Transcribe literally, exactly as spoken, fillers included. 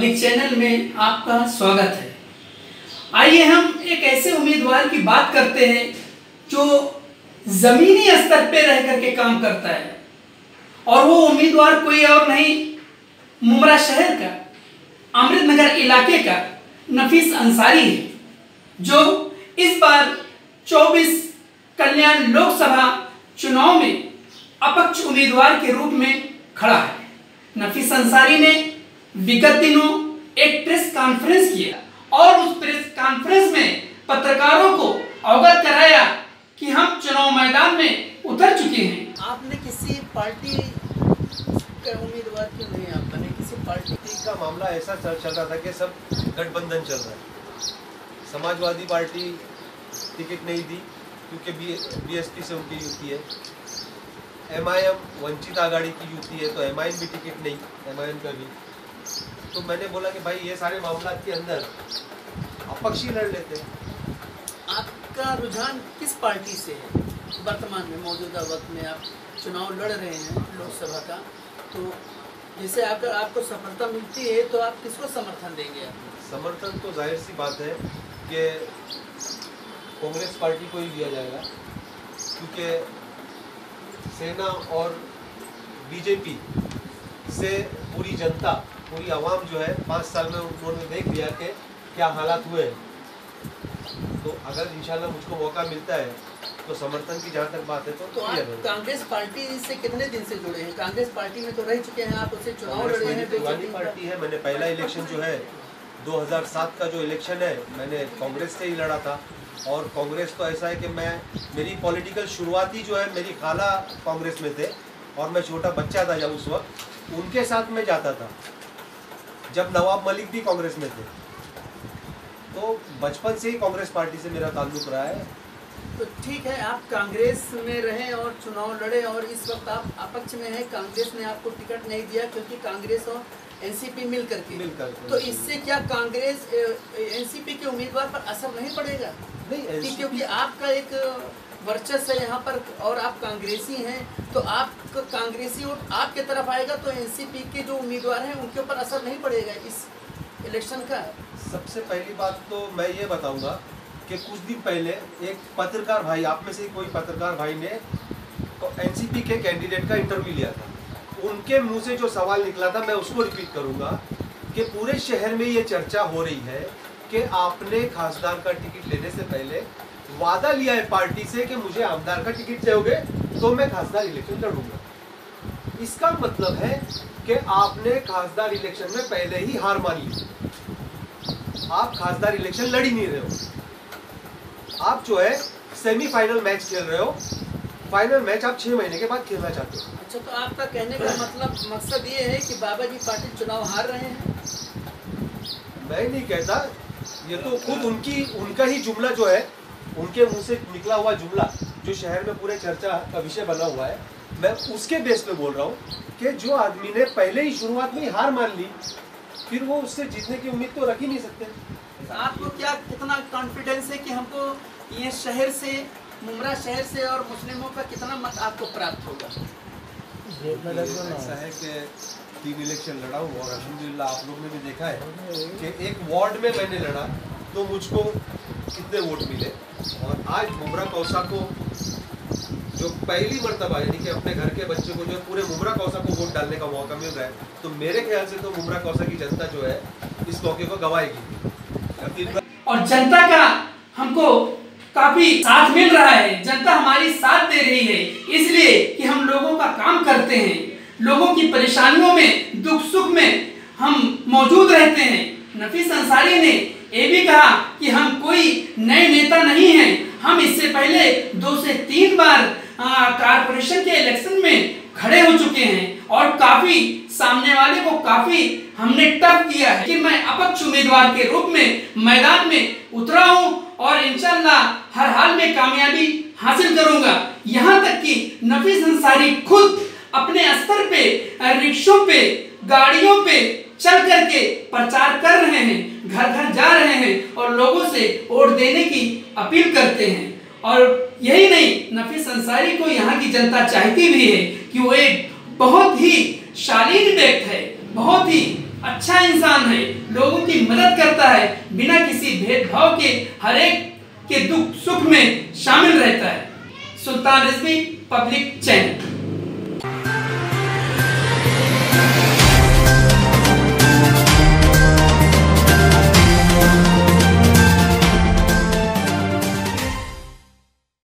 Public channel में आपका स्वागत है। आइए हम एक ऐसे उम्मीदवार की बात करते हैं जो जमीनी स्तर पे रह करके काम करता है, और वो उम्मीदवार कोई और नहीं, मुमरा शहर का, अमृतनगर इलाके का नफीस अंसारी है, जो इस बार चौबीस कल्याण लोकसभा चुनाव में अपक्ष उम्मीदवार के रूप में खड़ा है। नफीस अंसारी ने विगत दिनों एक प्रेस कॉन्फ्रेंस किया और उस प्रेस कॉन्फ्रेंस में पत्रकारों को अवगत कराया कि हम चुनाव मैदान में उतर चुके हैं। आपने किसी पार्टी का उम्मीदवार क्यों नहीं आप बने? किसी पार्टी का मामला ऐसा चल चल रहा था कि सब गठबंधन चल रहा है। समाजवादी पार्टी टिकट नहीं दी क्योंकि बीएसपी से उनकी युति है। एमआईएम वंचित आघाड़ी की युति है, तो एमआईएम भी टिकट नहीं, एमआईएम का भी। तो मैंने बोला कि भाई ये सारे मामला के अंदर अपक्ष ही लड़ लेते हैं। आपका रुझान किस पार्टी से है वर्तमान में? मौजूदा वक्त में आप चुनाव लड़ रहे हैं लोकसभा का, तो जैसे अगर आपको सफलता मिलती है तो आप किसको समर्थन देंगे? समर्थन तो जाहिर सी बात है कि कांग्रेस पार्टी को ही दिया जाएगा, क्योंकि सेना और बीजेपी से पूरी जनता, पूरी आवाम जो है पाँच साल में उन्होंने देख लिया कि क्या हालात हुए हैं। तो अगर इंशाल्लाह मुझको मौका मिलता है तो समर्थन की जहाँ तक बात है तो, तो आप कांग्रेस पार्टी से कितने दिन से जुड़े हैं? कांग्रेस पार्टी में तो रह चुके हैं आप, उससे चुनाव लड़े हैं। पुरानी पार्टी है। मैंने पहला इलेक्शन जो है दो हज़ार सात का जो इलेक्शन है मैंने कांग्रेस से ही लड़ा था। और कांग्रेस तो ऐसा है कि मैं मेरी पॉलिटिकल शुरुआत ही जो है, मेरी खाला कांग्रेस में थे और मैं छोटा बच्चा था जब उस वक्त उनके साथ में जाता था, जब नवाब मलिक भी कांग्रेस में थे। तो बचपन से ही कांग्रेस पार्टी से मेरा ताल्लुक रहा है। तो ठीक है, आप कांग्रेस में रहें और चुनाव लड़े, और इस वक्त आप अपक्ष में हैं। कांग्रेस ने आपको टिकट नहीं दिया क्योंकि कांग्रेस और एनसीपी मिल करके मिलकर तो इससे क्या कांग्रेस एनसीपी के उम्मीदवार पर असर नहीं पड़ेगा? नहीं, क्योंकि आपका एक वर्चस्व है यहाँ पर और आप कांग्रेसी हैं, तो आप कांग्रेसी वोट आपके तरफ आएगा तो एनसीपी के जो उम्मीदवार हैं उनके ऊपर असर नहीं पड़ेगा इस इलेक्शन का। सबसे पहली बात तो मैं ये बताऊंगा कि कुछ दिन पहले एक पत्रकार भाई, आप में से कोई पत्रकार भाई ने एनसीपी के कैंडिडेट का इंटरव्यू लिया था। उनके मुंह से जो सवाल निकला था मैं उसको रिपीट करूंगा कि पूरे शहर में ये चर्चा हो रही है कि आपने खासदार का टिकट लेने से पहले वादा लिया है पार्टी से कि मुझे आमदार का टिकट दोगे तो मैं खासदार इलेक्शन लड़ूंगा। इसका मतलब है कि आपने खासदार इलेक्शन में पहले ही हार मान ली। आप खासदार इलेक्शन लड़ ही नहीं रहे हो। आप जो है सेमीफाइनल मैच खेल रहे हो, फाइनल मैच आप छह महीने के बाद खेलना चाहते हो। अच्छा, तो आपका कहने का मतलब मकसद ये है कि बाबा जी पाटिल चुनाव हार रहे हैं? मैं नहीं कहता, ये तो खुद उनकी उनका ही जुमला जो है, उनके मुंह से निकला हुआ जुमला जो शहर में पूरे चर्चा का विषय बना हुआ है, मैं उसके बेस पे बोल रहा हूँ कि जो आदमी ने पहले ही शुरुआत में ही हार मान ली, फिर वो उससे जीतने की उम्मीद तो रख ही नहीं सकते। आपको क्या कितना कॉन्फिडेंस है कि हमको ये शहर से, मुमरा शहर से और मुस्लिमों का कितना मत आपको प्राप्त होगा? ऐसा है कि तीन इलेक्शन लड़ा हूँ और अल्हम्दुलिल्लाह आप लोग ने भी देखा है कि एक वार्ड में मैंने लड़ा तो मुझको कितने वोट मिले। और आज मुमरा कौसा को जो पहली मर्तबा यानी कि अपने घर के बच्चे को जो पूरे मुमरा कौसा को वोट डालने का मौका मिल रहा है, तो मेरे ख्याल से तो मुमरा कौसा की जनता जो है इस मौके को गवाएगी। और जनता का हमको काफी साथ मिल रहा है, जनता हमारी साथ दे रही है, इसलिए कि हम लोगों का काम करते हैं, लोगों की परेशानियों में, दुख सुख में हम मौजूद रहते हैं। नफीस अंसारी ने ये भी कहा कि हम कोई नए नेता नहीं हैं, हम इससे पहले दो से तीन बार कारपोरेशन के इलेक्शन में खड़े हो चुके हैं और काफी सामने वाले को काफी हमने टफ किया है कि मैं अपक्ष उम्मीदवार के रूप में मैदान में उतरा हूं और इंशाल्लाह हर हाल में कामयाबी हासिल करूंगा। यहाँ तक कि नफीस अंसारी खुद अपने स्तर पे रिक्शों पे, गाड़ियों पे चल करके प्रचार कर रहे हैं, घर घर जा रहे हैं और लोगों से वोट देने की अपील करते हैं। और यही नहीं, नफीस अंसारी को यहाँ की जनता चाहती भी है कि वो एक बहुत ही शालीन व्यक्ति है, बहुत ही अच्छा इंसान है, लोगों की मदद करता है, बिना किसी भेदभाव के हर एक के दुख सुख में शामिल रहता है। Sultan Rizvi public channel.